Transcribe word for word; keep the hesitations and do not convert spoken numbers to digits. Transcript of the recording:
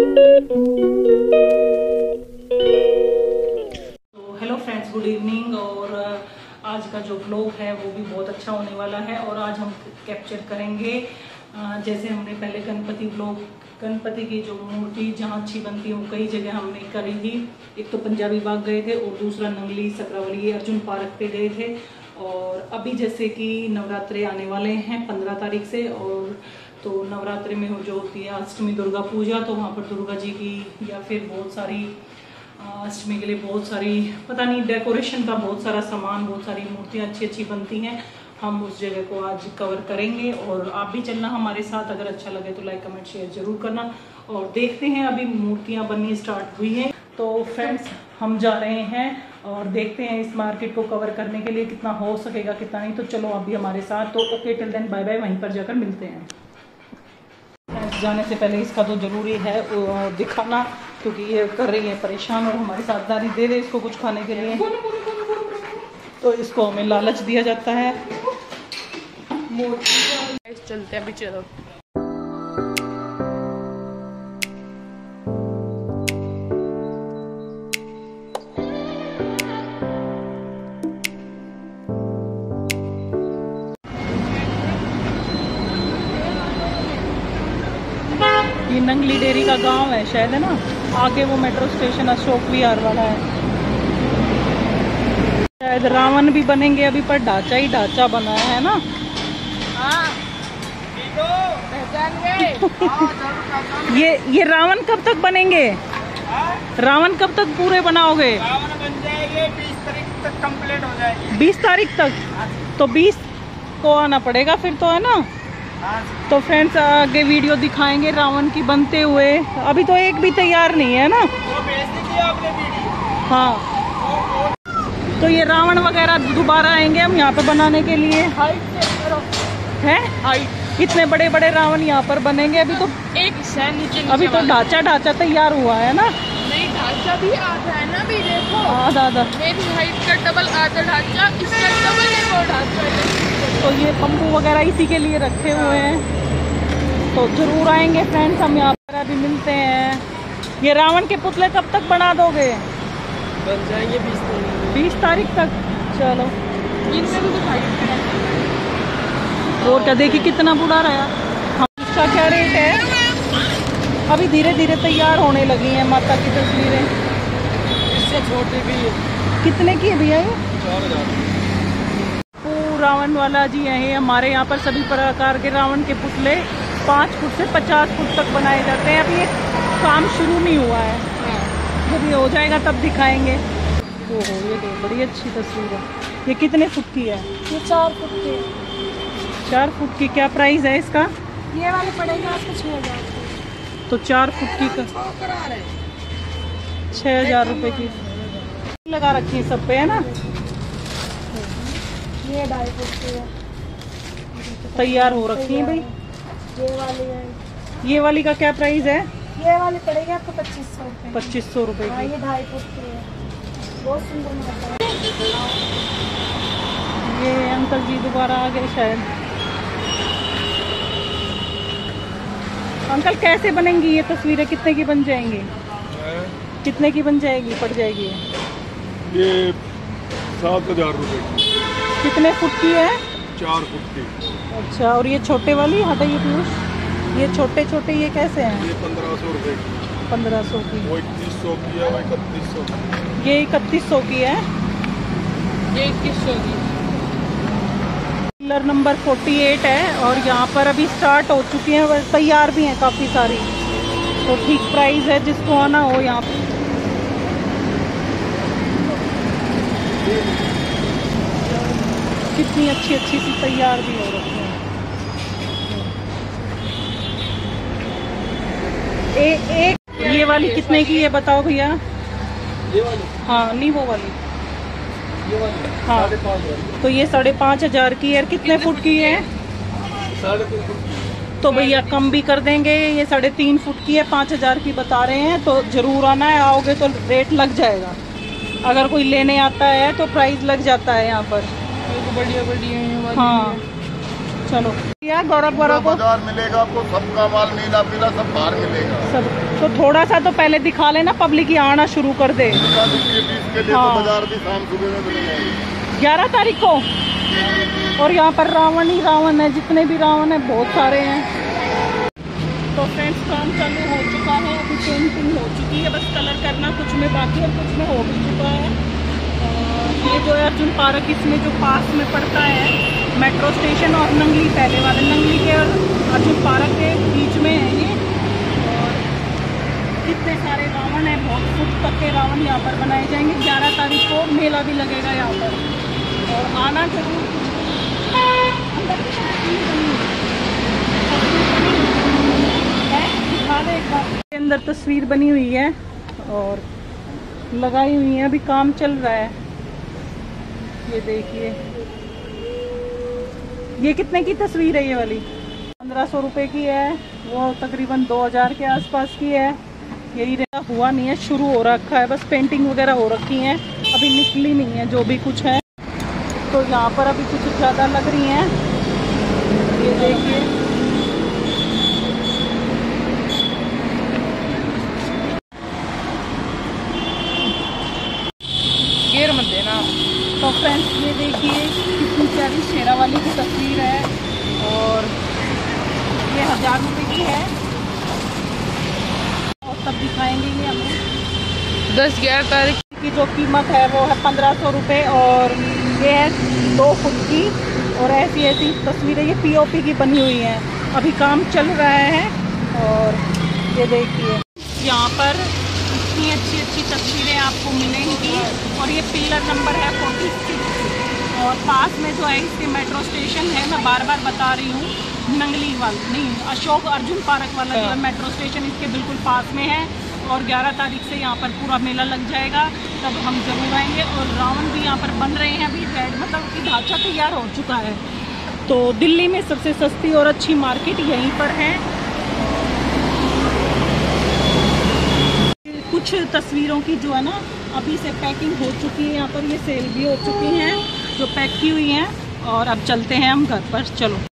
Hello friends, good evening. और आज का जो व्लॉग है वो भी बहुत अच्छा होने वाला है। और आज हम कैप्चर करेंगे जैसे हमने पहले गणपति व्लॉग, गणपति की जो मूर्ति जहाँ अच्छी बनती है वो कई जगह हमने करी थी। एक तो पंजाबी बाग गए थे और दूसरा नंगली, सकरावली, अर्जुन पार्क पे गए थे। और अभी जैसे कि नवरात्रे आने वाले हैं पंद्रह तारीख से, और तो नवरात्रि में जो होती है अष्टमी दुर्गा पूजा, तो वहाँ पर दुर्गा जी की या फिर बहुत सारी अष्टमी के लिए बहुत सारी पता नहीं डेकोरेशन का बहुत सारा सामान, बहुत सारी मूर्तियाँ अच्छी अच्छी बनती हैं। हम उस जगह को आज कवर करेंगे और आप भी चलना हमारे साथ। अगर अच्छा लगे तो लाइक कमेंट शेयर जरूर करना। और देखते हैं, अभी मूर्तियाँ बननी स्टार्ट हुई हैं। तो फ्रेंड्स हम जा रहे हैं और देखते हैं इस मार्केट को कवर करने के लिए कितना हो सकेगा कितना नहीं। तो चलो अभी हमारे साथ। तो okay, till then bye bye, वहीं पर जाकर मिलते हैं। जाने से पहले इसका तो ज़रूरी है दिखाना, क्योंकि ये कर रही है परेशान और हमारी साझेदारी दे दे इसको कुछ खाने के लिए, तो इसको हमें लालच दिया जाता है। चलते हैं अभी, चलो। ये नंगली डेयरी का गांव है शायद, है ना। आगे वो मेट्रो स्टेशन अशोक विहार वाला है शायद। रावण भी बनेंगे अभी, पर ढांचा ही ढांचा बना है ना। हाँ, पहचान गए। ये ये रावण कब तक बनेंगे? रावण कब तक पूरे बनाओगे? रावण बन जाएंगे बीस तारीख तक, कंप्लीट हो जाएगी। बीस तारीख तक? तो बीस को आना पड़ेगा फिर तो, है ना। तो फ्रेंड्स आगे वीडियो दिखाएंगे रावण की बनते हुए। अभी तो एक भी तैयार नहीं है ना। वो भेज दीजिए आपने वीडियो। हाँ, तो ये रावण वगैरह दोबारा आएंगे हम यहाँ पे बनाने के लिए। हाइट है हाइट इतने बड़े बड़े रावण यहाँ पर बनेंगे। अभी तो एक नीचे, नीचे अभी तो ढांचा ढांचा तैयार हुआ है ना। नहीं, ढांचा भी आधा है ना। भी देखो, आधा आधा मेरी हाइट का डबल आधा ढांचा, इसका डबल है वो ढांचा। तो ये बम्बू वगैरह इसी के लिए रखे हुए हैं। तो जरूर आएंगे फ्रेंड्स, हम यहाँ पर अभी मिलते हैं। ये रावण के पुतले कब तक बना दोगे? बन जाएंगे बीस तारीख बीस तारीख तक। चलो, इनमें भी दिखाई। और क्या, देखिए कितना बुरा रहा। हम इसका क्या रेट है? अभी धीरे धीरे तैयार होने लगी हैं माता की तस्वीरें। इससे छोटी भी है। कितने की है भैया ये? चार हजार। रावण वाला जी है हमारे यहाँ पर। सभी प्रकार के रावण के पुतले पाँच फुट से पचास फुट तक बनाए जाते हैं। अभी ये काम शुरू नहीं हुआ है, जब ये हो जाएगा तब दिखाएंगे। ओहो, ये तो बड़ी अच्छी तस्वीर है। ये कितने फुट की है? ये चार फुट की है। चार फुट की क्या प्राइस है इसका? ये वाले पड़ेगा आपको छः हजार। तो चार फुट की का छः हजार रुपये की लगा रखी है सब पे, है ना। ये ढाई फुट की है, तैयार हो रखी है भाई। ये वाली है। ये वाली का क्या प्राइस है? ये वाली पड़ेगी आपको पच्चीस सौ रुपये। पच्चीस सौ रुपये हाँ, की। ये ढाई फुट की है, बहुत सुंदर माता है। ये अंकल जी दोबारा आ गए शायद। अंकल कैसे बनेंगी ये तस्वीरें? कितने की बन जाएंगी? कितने की बन जाएगी, पड़ जाएगी? ये सात हजार रुपये की। कितने फुट की है? चार फुट की। अच्छा, और ये छोटे वाली हटाइए पीयूष, ये छोटे छोटे ये कैसे हैं? ये पंद्रह सौ रुपये की। पंद्रह सौ की। वो इक्कीस सौ की है, वो इकतीस सौ की। ये इकतीस सौ की है। ये इक्कीस सौ की। पिलर नंबर अड़तालीस है और यहाँ पर अभी स्टार्ट हो चुकी हैं, तैयार भी हैं काफ़ी सारी। तो ठीक प्राइस है, जिसको आना हो यहाँ पर। कितनी अच्छी अच्छी सी तैयार भी हो रखी है। ए, एक ये वाली कितने की है बताओ भैया? ये वाली? हाँ, नहीं वो वाली। ये वाली हाँ, साढ़े पाँच हजार। तो ये साढ़े पाँच हजार की है। कितने फुट की है? साढ़े तीन फुट की। तो भैया कम भी कर देंगे। ये साढ़े तीन फुट की है, पाँच हजार की बता रहे हैं। तो जरूर आना है, आओगे तो रेट लग जाएगा। अगर कोई लेने आता है तो प्राइस लग जाता है यहाँ पर। तो बढ़िया बढ़िया है। हाँ, चलो क्या गौरव पूरा गौरव को बाजार मिलेगा आपको, सबका माल नीला पीला सब बाहर मिलेगा। सब तो थोड़ा सा तो पहले दिखा लेना, पब्लिक यहाँ आना शुरू कर दे। के लिए हाँ। तो बाजार भी शाम सुबह में मिलेगा ग्यारह तारीख को। और यहाँ पर रावण ही रावण है, जितने भी रावण है बहुत सारे हैं। तो फ्रेंड्स काम चालू हो चुका है, अभी पेंटिंग हो चुकी है, बस कलर करना कुछ में बाकी है, कुछ में हो भी चुका है। और ये जो है अर्जुन पार्क, इसमें जो पास में पड़ता है मेट्रो स्टेशन और नंगली, पहले वाले नंगली के और अर्जुन पार्क के बीच में है ये। और कितने सारे रावण हैं, बहुत फुट तक के रावण यहाँ पर बनाए जाएंगे। ग्यारह तारीख को मेला भी लगेगा यहाँ पर, और आना जरूर। अंदर की तरफ भी बनी है, दिखा दे एक बार। इसके अंदर तस्वीर बनी हुई है और लगाई हुई है, अभी काम चल रहा है। ये देखिए, ये कितने की तस्वीर है? ये वाली पंद्रह सौ रुपये की है, वो तकरीबन दो हज़ार के आसपास की है। यही रहा, हुआ नहीं है, शुरू हो रखा है, बस पेंटिंग वगैरह हो रखी है, अभी निकली नहीं है जो भी कुछ है। तो यहाँ पर अभी कुछ ज़्यादा लग रही हैं, ये देखिए। गेर मत देना। तो फ्रेंड्स ये देखिए कितनी प्यारी शेरा वाली की तस्वीर है, और ये हजार रुपए की है। और तब दिखाएंगे ये हमें। दस ग्यारह तारीख की जो कीमत है वो है पंद्रह सौ रुपये, और ये है दो फुट की। और ऐसी ऐसी तस्वीरें ये पीओपी की बनी हुई हैं, अभी काम चल रहा है। और ये देखिए यहाँ पर इतनी अच्छी अच्छी तस्वीरें आपको मिलेंगी। और ये पिलर नंबर है फोर्टी सिक्स, और पास में जो है इसके मेट्रो स्टेशन है, मैं बार बार बता रही हूँ, नंगली वाला नहीं, अशोक अर्जुन पार्क वाला जो है मेट्रो स्टेशन इसके बिल्कुल पास में है। और ग्यारह तारीख से यहाँ पर पूरा मेला लग जाएगा, तब हम जरूर आएंगे। और रावण भी यहाँ पर बन रहे हैं, अभी रेड मतलब कि ढांचा तैयार हो चुका है। तो दिल्ली में सबसे सस्ती और अच्छी मार्केट यहीं पर है। कुछ तस्वीरों की जो है ना अभी से पैकिंग हो चुकी है, यहाँ पर ये सेल भी हो चुकी हैं जो पैक की हुई हैं। और अब चलते हैं हम घर पर, चलो।